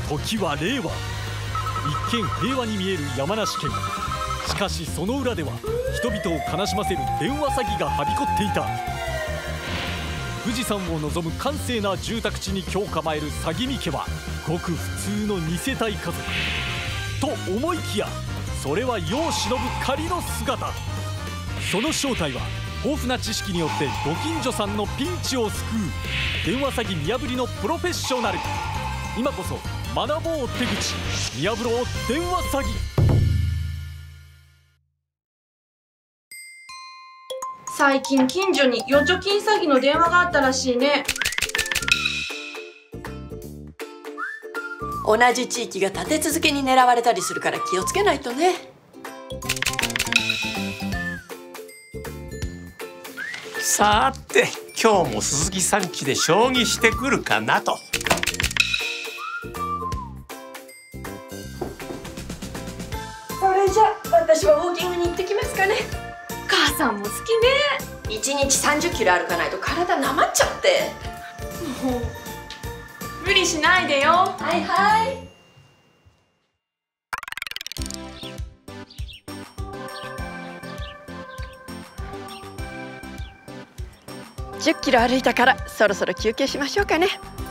時は令和。一見平和に見える山梨県。しかしその裏では人々を悲しませる電話詐欺がはびこっていた。富士山を望む閑静な住宅地に居を構える詐欺見家はごく普通の2世帯家族と思いきや、それは世を忍ぶ仮の姿。その正体は豊富な知識によってご近所さんのピンチを救う電話詐欺見破りのプロフェッショナル。今こそ学ぼう手口、見破ろう電話詐欺。 最近近所に預貯金詐欺の電話があったらしいね。 同じ地域が立て続けに狙われたりするから気をつけないとね。 さて今日も鈴木さん家で将棋してくるかなと。 それじゃ私はウォーキングに行ってきますかね。 母さんも好きね。 1日30キロ歩かないと体なまっちゃって。 もう無理しないでよ。 はいはい。10キロ歩いたからそろそろ休憩しましょうかね。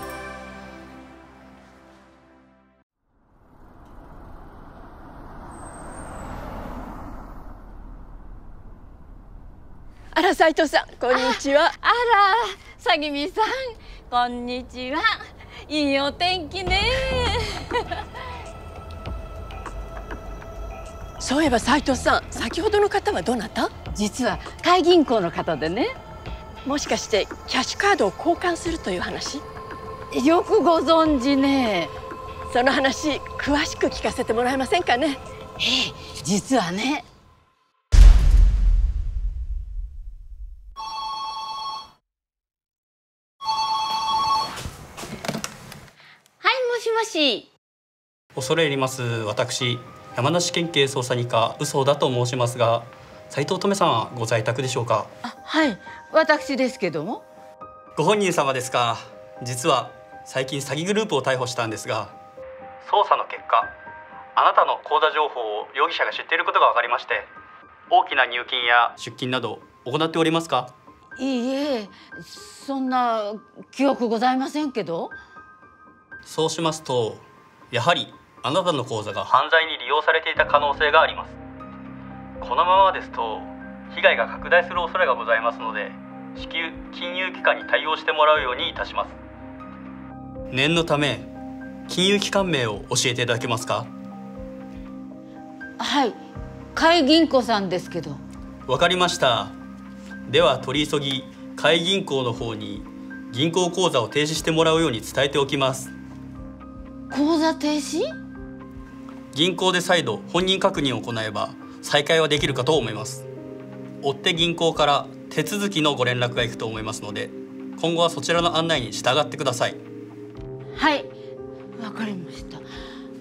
あら斉藤さん、こんにちは。 あら、さぎみさん、こんにちは。いいお天気ね。 そういえば斉藤さん、先ほどの方はどなた？ 実は海銀行の方でね。 もしかしてキャッシュカードを交換するという話？ よくご存知ね。 その話詳しく聞かせてもらえませんかね。 実はね。はい、もしもし。 恐れ入ります。私山梨県警捜査二課嘘田と申しますが、斉藤留さんはご在宅でしょうか？ はい、私ですけども。 ご本人様ですか？実は最近詐欺グループを逮捕したんですが、捜査の結果、あなたの口座情報を容疑者が知っていることが分かりまして、大きな入金や出金など行っておりますか？ いいえ、そんな記憶ございませんけど。 そうしますと、やはりあなたの口座が犯罪に利用されていた可能性があります。このままですと被害が拡大する恐れがございますので、至急金融機関に対応してもらうようにいたします。念のため金融機関名を教えていただけますか？ はい、海銀行さんですけど。 わかりました。では取り急ぎ海銀行の方に銀行口座を停止してもらうように伝えておきます。 口座停止？ 銀行で再度本人確認を行えば再開はできるかと思います。追って銀行から手続きのご連絡がいくと思いますので、今後はそちらの案内に従ってください。 はい、わかりました。さ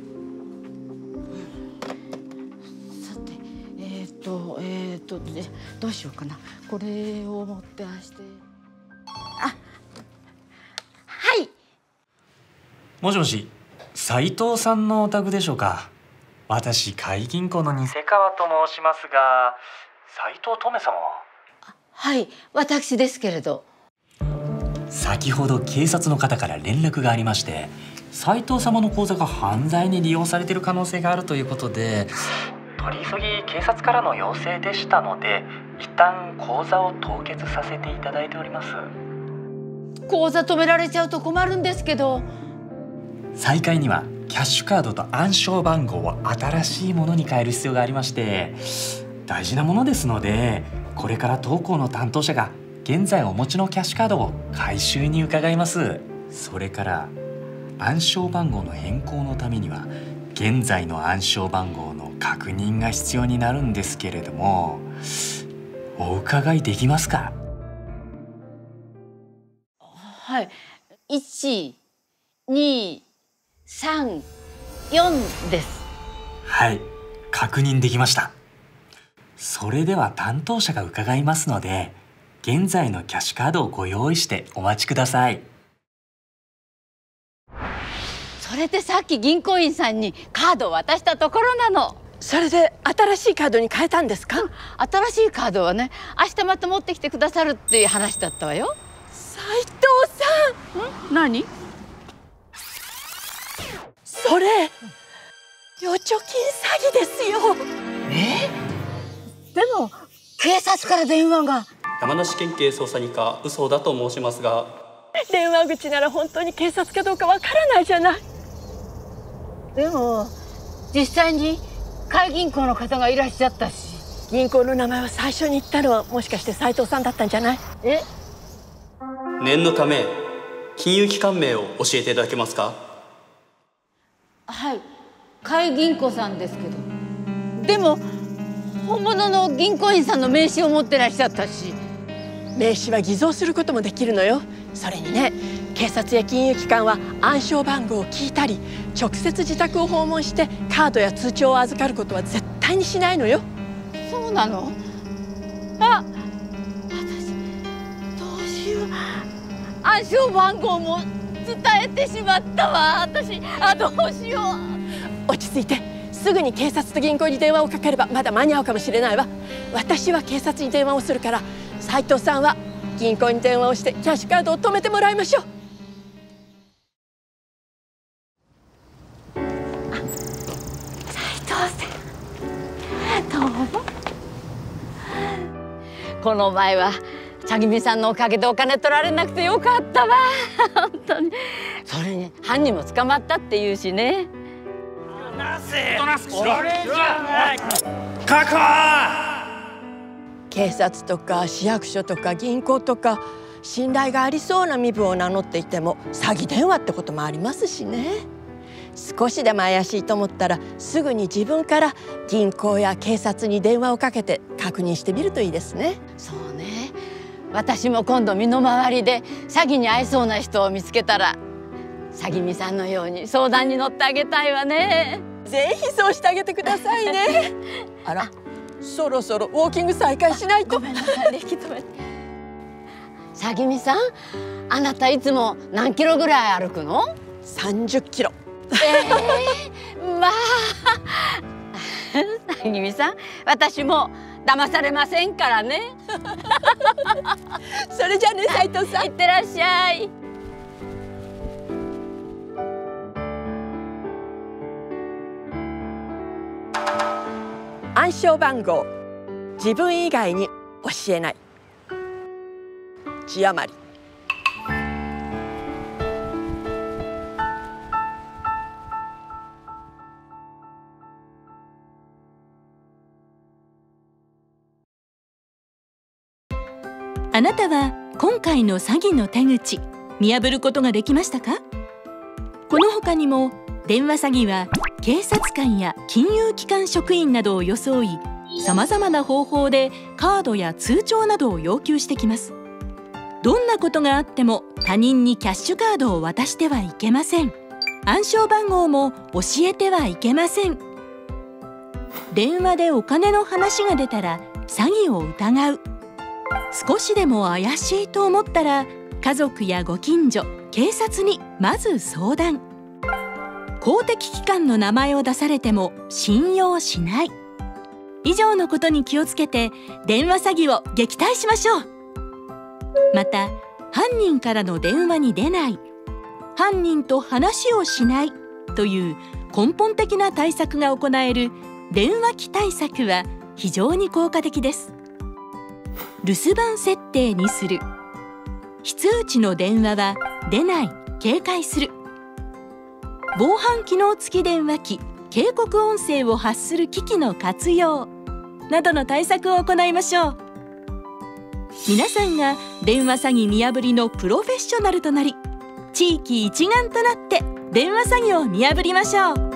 て、どうしようかな。これを持ってして。あ、はい。 もしもし、斉藤さんのお宅でしょうか？私、海銀行の偽川と申しますが、斉藤留様は？ はい、私ですけれど。 先ほど警察の方から連絡がありまして、斉藤様の口座が犯罪に利用されている可能性があるということで、取り急ぎ警察からの要請でしたので、一旦口座を凍結させていただいております。 口座止められちゃうと困るんですけど。 再開にはキャッシュカードと暗証番号を新しいものに変える必要がありまして、大事なものですので、これから当行の担当者が現在お持ちのキャッシュカードを回収に伺います。それから暗証番号の変更のためには現在の暗証番号の確認が必要になるんですけれども、お伺いできますか？ はい、1、2、3、4です。 はい、確認できました。それでは担当者が伺いますので、現在のキャッシュカードをご用意してお待ちください。 それでさっき銀行員さんにカードを渡したところなの。 それで新しいカードに変えたんですか？ 新しいカードはね、明日また持ってきてくださるっていう話だったわよ。 斉藤さん。 何？ それ預貯金詐欺ですよ。 でも警察から電話が。 山梨県警捜査二課嘘だと申しますが、 電話口なら本当に警察かどうかわからないじゃない。 でも実際に海銀行の方がいらっしゃったし。 銀行の名前を最初に言ったのはもしかして斉藤さんだったんじゃない？ 念のため金融機関名を教えていただけますか？ はい、海銀行さんですけど。でも本物の銀行員さんの名刺を持ってらっしゃったし。 名刺は偽造することもできるのよ。それにね、警察や金融機関は暗証番号を聞いたり直接自宅を訪問してカードや通帳を預かることは絶対にしないのよ。 そうなの？あ、私どうしよう。暗証番号も伝えてしまったわ。私どうしよう。 落ち着いて、すぐに警察と銀行に電話をかければまだ間に合うかもしれないわ。私は警察に電話をするから、斉藤さんは銀行に電話をしてキャッシュカードを止めてもらいましょう。 斉藤さん、どうも。この前は詐欺師さんのおかげでお金取られなくてよかったわ。本当に。それに犯人も捕まったっていうしね。 確保！ 警察とか市役所とか銀行とか信頼がありそうな身分を名乗っていても詐欺電話ってこともありますしね。少しでも怪しいと思ったらすぐに自分から銀行や警察に電話をかけて確認してみるといいですね。 そうね。私も今度身の回りで詐欺に遭いそうな人を見つけたら詐欺師さんのように相談に乗ってあげたいわね。 ぜひそうしてあげてくださいね。あら、そろそろウォーキング再開しないと。 ごめんなさい、引き止めて。詐欺師さん、あなたいつも何キロぐらい歩くの ？30キロ。 まあ詐欺師さん、私も騙されませんからね。 それじゃあね、斉藤さん。 いってらっしゃい。 暗証番号、自分以外に教えない。字余り。 あなたは今回の詐欺の手口見破ることができましたか？この他にも電話詐欺は警察官や金融機関職員などを装い、さまざまな方法でカードや通帳などを要求してきます。どんなことがあっても他人にキャッシュカードを渡してはいけません。暗証番号も教えてはいけません。電話でお金の話が出たら詐欺を疑う。少しでも怪しいと思ったら家族やご近所、警察にまず相談。公的機関の名前を出されても信用しない。以上のことに気をつけて電話詐欺を撃退しましょう。また、犯人からの電話に出ない、犯人と話をしないという根本的な対策が行える電話機対策は非常に効果的です。留守番設定にする。非通知の電話は出ない、警戒する。防犯機能付き電話機、警告音声を発する機器の活用などの対策を行いましょう。皆さんが電話詐欺見破りのプロフェッショナルとなり、地域一丸となって電話詐欺を見破りましょう。